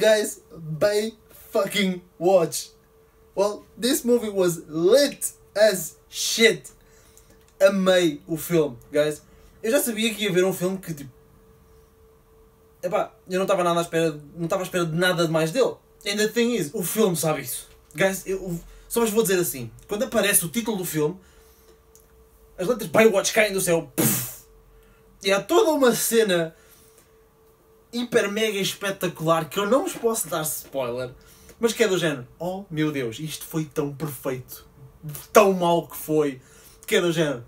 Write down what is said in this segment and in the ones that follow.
Guys, Bay fucking watch. Well, this movie was lit as shit. Amei o filme, guys. Eu já sabia que ia ver um filme que tipo... Epá, eu não estava nada à espera, não estava à espera de nada de mais dele. And the thing is, o filme sabe isso. Guys, só vos vou dizer assim, quando aparece o título do filme, as letras Baywatch caem do céu. Puff, e há toda uma cena hiper mega espetacular que eu não vos posso dar spoiler, mas que é do género, oh meu Deus, isto foi tão perfeito, tão mau que foi, que é do género,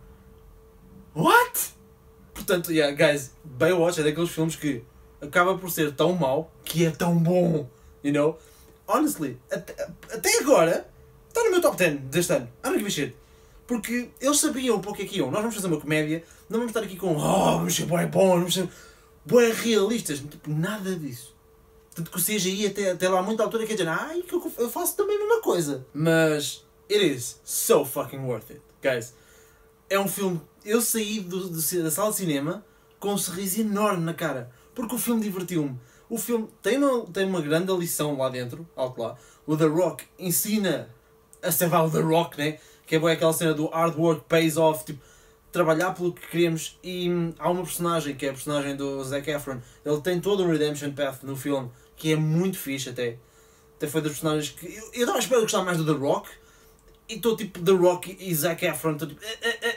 what? Portanto, yeah, guys, Baywatch é daqueles filmes que acaba por ser tão mau que é tão bom, you know? Honestly, até agora está no meu top 10 deste ano. I don't give a shit. Porque eles sabiam um pouco que aqui iam. Nós vamos fazer uma comédia, não vamos estar aqui com vamos ser bué bons, vamos ser bué realistas. Tipo, nada disso. Tanto que o CGI até lá a muita altura quer dizer, ai, que eu faço também a mesma coisa. Mas it is so fucking worth it, guys. É um filme... Eu saí da sala de cinema com um sorriso enorme na cara. Porque o filme divertiu-me. O filme tem uma grande lição lá dentro, alto lá. O The Rock ensina a ser o The Rock, né? Que é boa aquela cena do hard work pays off, tipo, trabalhar pelo que queremos. E há uma personagem, que é a personagem do Zac Efron. Ele tem todo um redemption path no filme, que é muito fixe até. Até foi dos personagens que... Eu estava a esperar gostar mais do The Rock. E estou tipo The Rock e Zac Efron, estou tipo...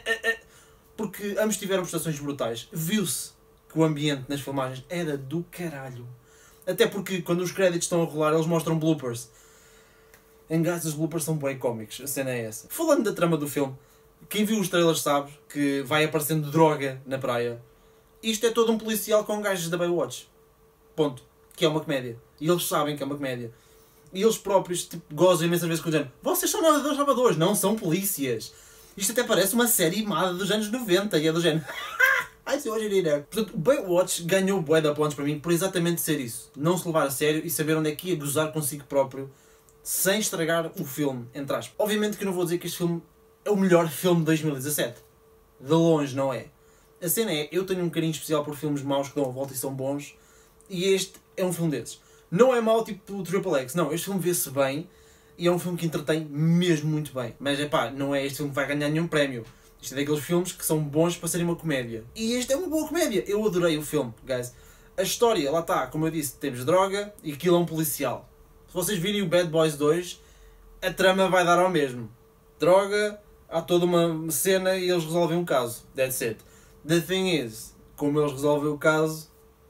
Porque ambos tiveram prestações brutais. Viu-se que o ambiente nas filmagens era do caralho. Até porque quando os créditos estão a rolar eles mostram bloopers. Em gatos os bloopers são bem cómicos, a cena é essa. Falando da trama do filme, quem viu os trailers sabe que vai aparecendo droga na praia. Isto é todo um policial com gajos da Baywatch. Ponto. Que é uma comédia. E eles sabem que é uma comédia. E eles próprios tipo, gozam imensas vezes com o género. Vocês são nadadores salvadores, não são polícias. Isto até parece uma série animada dos anos 90 e é do género. Ai, se hoje iria. Portanto, Baywatch ganhou bué de pontos para mim por exatamente ser isso. Não se levar a sério e saber onde é que ia gozar consigo próprio sem estragar o filme, entre aspas. Obviamente que eu não vou dizer que este filme é o melhor filme de 2017. De longe não é. A cena é, eu tenho um carinho especial por filmes maus que dão a volta e são bons. E este é um filme desses. Não é mau tipo o Triple X. Não, este filme vê-se bem. E é um filme que entretém mesmo muito bem. Mas é pá, não é este filme que vai ganhar nenhum prémio. Isto é daqueles filmes que são bons para serem uma comédia. E este é uma boa comédia. Eu adorei o filme, guys. A história, lá está, como eu disse, temos droga e aquilo é um policial. Se vocês virem o Bad Boys 2, a trama vai dar ao mesmo. Droga, há toda uma cena e eles resolvem um caso. That's it. The thing is, como eles resolvem o caso,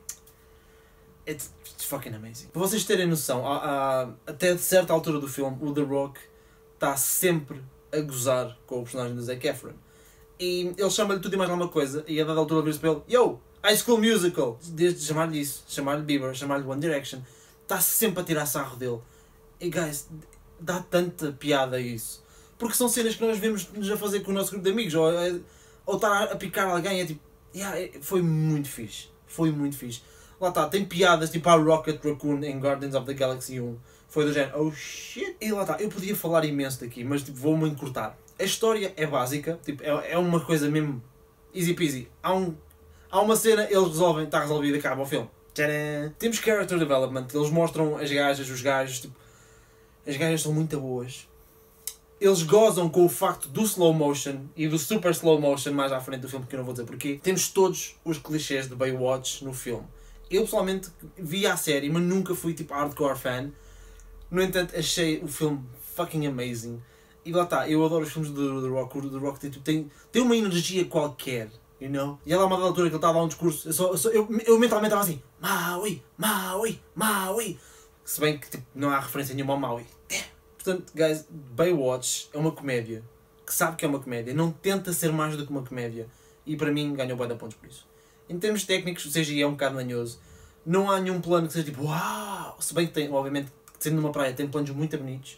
it's fucking amazing. Para vocês terem noção, até de certa altura do filme, o The Rock está sempre a gozar com o personagem do Zac Efron. E ele chama-lhe tudo e mais alguma coisa, e a dada altura vira-se para ele, Yo, High School Musical! Desde chamar-lhe isso, chamar-lhe Bieber, chamar-lhe One Direction, está sempre a tirar sarro dele. E guys, dá tanta piada isso. Porque são cenas que nós vemos-nos a fazer com o nosso grupo de amigos, ou estar a picar alguém, é tipo, foi muito fixe. Foi muito fixe. Lá está, tem piadas tipo a Rocket Raccoon em Guardians of the Galaxy 1. Foi do género, oh shit. E lá está, eu podia falar imenso daqui, mas tipo, vou-me encurtar. A história é básica, tipo, é uma coisa mesmo easy peasy. Há uma cena, eles resolvem, está resolvido, acaba o filme. Tcharam! Temos character development, eles mostram as gajas, os gajos, tipo, as gajas são muito boas. Eles gozam com o facto do slow motion e do super slow motion mais à frente do filme, que eu não vou dizer porquê. Temos todos os clichês de Baywatch no filme. Eu pessoalmente vi a série, mas nunca fui tipo hardcore fan. No entanto, achei o filme fucking amazing. E lá está, eu adoro os filmes do The Rock. O The Rock tem uma energia qualquer, you know? E ela, a uma dada altura que ele estava a dar um discurso, eu mentalmente estava assim, Maui, Maui, Maui. Se bem que tipo, não há referência nenhuma ao Maui. Portanto, guys, Baywatch é uma comédia que sabe que é uma comédia, não tenta ser mais do que uma comédia. E para mim ganhou bué de pontos por isso. Em termos técnicos, o CGI é um bocado manhoso. Não há nenhum plano que seja tipo uau! Se bem que tem, obviamente, sendo numa praia, tem planos muito bonitos.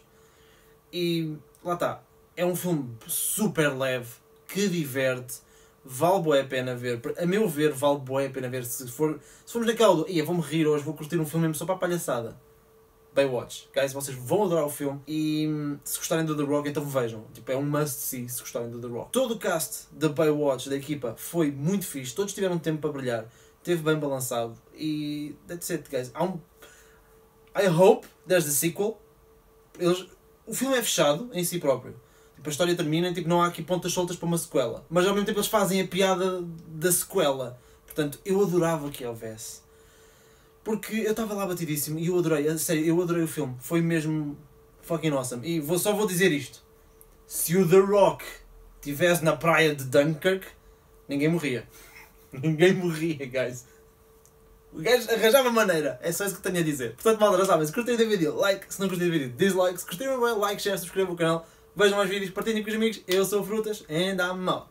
E lá está. É um filme super leve, que diverte, vale bué a pena ver. A meu ver, vale bué a pena ver. Se formos naquela do, vou-me rir hoje, vou curtir um filme mesmo só para a palhaçada. Baywatch. Guys, vocês vão adorar o filme e se gostarem do The Rock, então vejam. Tipo, é um must-see se gostarem do The Rock. Todo o cast da Baywatch, da equipa, foi muito fixe. Todos tiveram tempo para brilhar. Esteve bem balançado. E that's it, guys. Há I hope there's a sequel. O filme é fechado em si próprio. Tipo, a história termina e tipo, não há aqui pontas soltas para uma sequela. Mas ao mesmo tempo eles fazem a piada da sequela. Portanto, eu adorava que houvesse. Porque eu estava lá batidíssimo e eu adorei. A sério, eu adorei o filme. Foi mesmo fucking awesome. E só vou dizer isto. Se o The Rock estivesse na praia de Dunkirk, ninguém morria. Ninguém morria, guys. O gajo arranjava maneira. É só isso que tenho a dizer. Portanto, malta, já sabem. Se curtirem do vídeo, like. Se não curtirem do vídeo, dislike. Se curtirem bem, like, share, subscrevam o canal. Vejam mais vídeos, partilhem com os amigos. Eu sou o Frutas and I'm out.